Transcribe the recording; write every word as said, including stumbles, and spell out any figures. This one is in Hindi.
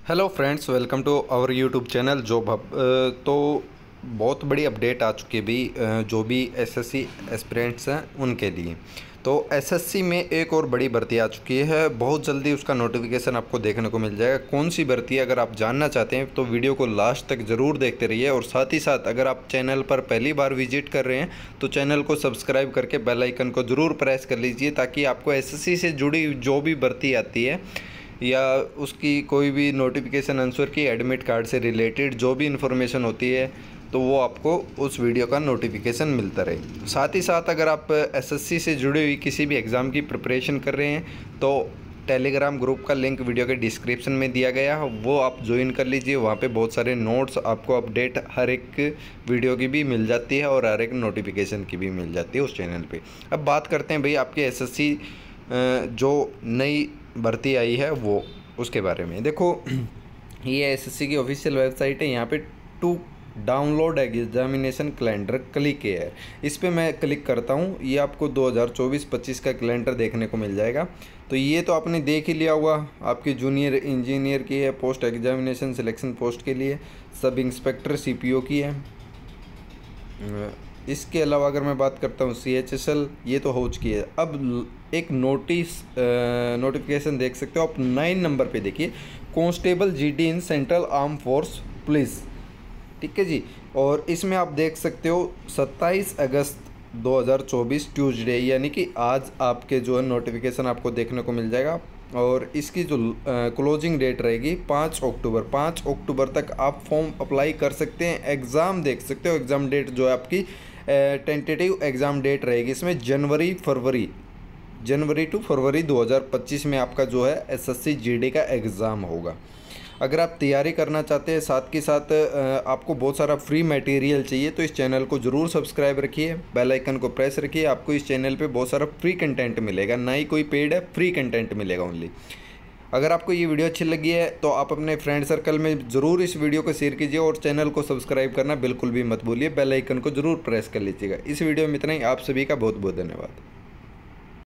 Hello friends, welcome to our YouTube channel job hub. तो बहुत बड़ी अपडेट आ चुकी है भी अ, जो भी एसएससी एस्पिरेंट्स हैं उनके लिए। तो एसएससी में एक और बड़ी भर्ती आ चुकी है, बहुत जल्दी उसका नोटिफिकेशन आपको देखने को मिल जाएगा। कौन सी भर्ती है अगर आप जानना चाहते हैं तो वीडियो को लास्ट तक ज़रूर देखते रहिए। और साथ ही साथ अगर आप चैनल पर पहली बार विजिट कर रहे हैं तो चैनल को सब्सक्राइब करके बेल आइकन को ज़रूर प्रेस कर लीजिए, ताकि आपको एसएससी से जुड़ी जो भी भर्ती आती है या उसकी कोई भी नोटिफिकेशन आंसर की एडमिट कार्ड से रिलेटेड जो भी इन्फॉर्मेशन होती है तो वो आपको उस वीडियो का नोटिफिकेशन मिलता रहे। साथ ही साथ अगर आप एसएससी से जुड़ी हुई किसी भी एग्ज़ाम की प्रिपरेशन कर रहे हैं तो टेलीग्राम ग्रुप का लिंक वीडियो के डिस्क्रिप्शन में दिया गया है, वो आप ज्वाइन कर लीजिए। वहाँ पे बहुत सारे नोट्स आपको अपडेट हर एक वीडियो की भी मिल जाती है और हर एक नोटिफिकेशन की भी मिल जाती है उस चैनल पे। अब बात करते हैं भाई आपके एसएससी जो नई भर्ती आई है वो उसके बारे में। देखो ये एसएससी की ऑफिशियल वेबसाइट है, यहाँ पे to download examination calendar click है। इस पर मैं क्लिक करता हूँ, ये आपको दो हज़ार चौबीस पच्चीस का कैलेंडर देखने को मिल जाएगा। तो ये तो आपने देख ही लिया होगा, आपकी जूनियर इंजीनियर की है, पोस्ट एग्जामिनेशन सिलेक्शन पोस्ट के लिए, सब इंस्पेक्टर सीपीओ की है। इसके अलावा अगर मैं बात करता हूँ सी एच एस एल, ये तो हो चुकी है। अब एक नोटिस नोटिफिकेशन देख सकते हो आप, नाइन नंबर पे देखिए, constable GD in central arm force police, ठीक है जी। और इसमें आप देख सकते हो सत्ताईस अगस्त दो हज़ार चौबीस ट्यूसडे, यानी कि आज आपके जो है नोटिफिकेशन आपको देखने को मिल जाएगा। और इसकी जो क्लोजिंग डेट रहेगी पाँच अक्टूबर। पाँच अक्टूबर तक आप फॉर्म अप्लाई कर सकते हैं। एग्ज़ाम देख सकते हो, एग्ज़ाम डेट जो है आपकी टेंटेटिव एग्ज़ाम डेट रहेगी इसमें जनवरी फरवरी जनवरी टू फरवरी दो हज़ार पच्चीस में आपका जो है एसएससी जीडी का एग्ज़ाम होगा। अगर आप तैयारी करना चाहते हैं, साथ के साथ आपको बहुत सारा फ्री मटेरियल चाहिए, तो इस चैनल को ज़रूर सब्सक्राइब रखिए, बेल आइकन को प्रेस रखिए। आपको इस चैनल पे बहुत सारा फ्री कंटेंट मिलेगा, ना ही कोई पेड है, फ्री कंटेंट मिलेगा ओनली। अगर आपको ये वीडियो अच्छी लगी है तो आप अपने फ्रेंड सर्कल में ज़रूर इस वीडियो को शेयर कीजिए और चैनल को सब्सक्राइब करना बिल्कुल भी मत भूलिए, बेल आइकन को ज़रूर प्रेस कर लीजिएगा। इस वीडियो में इतना ही, आप सभी का बहुत बहुत धन्यवाद।